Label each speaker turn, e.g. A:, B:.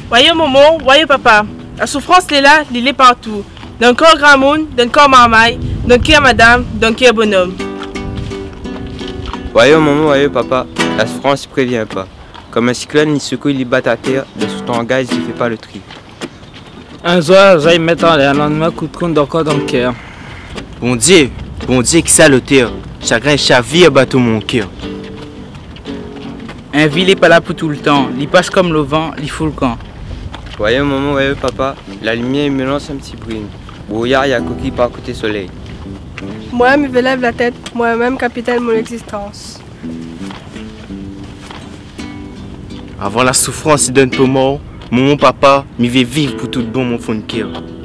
A: Voyez maman, voyez papa. La souffrance est là, elle est partout. Dans le corps grand monde, dans le corps marmaille, dans le cœur madame, dans le cœur bonhomme.
B: Voyez maman, voyez papa, la souffrance ne prévient pas. Comme un cyclone, il secoue, il bat à terre, de sous ton gaz, il ne fait pas le tri.
C: Un soir, j'aille mettre en l'air, le lendemain, coup de compte encore dans le cœur.
D: Bon Dieu, qui ça le terre. Chagrin chavire bateau mon cœur.
E: Un ville n'est pas là pour tout le temps. Il passe comme le vent, il fout le camp.
B: Voyez maman, voyez papa, la lumière me lance un petit bruit. Brouillard, il y a coquille par côté soleil.
F: Moi, je me lève la tête, moi-même capitaine de mon existence.
D: Avant la souffrance, il donne peu mort. Mon papa, m'y vais vivre pour tout bon mon fond de cœur.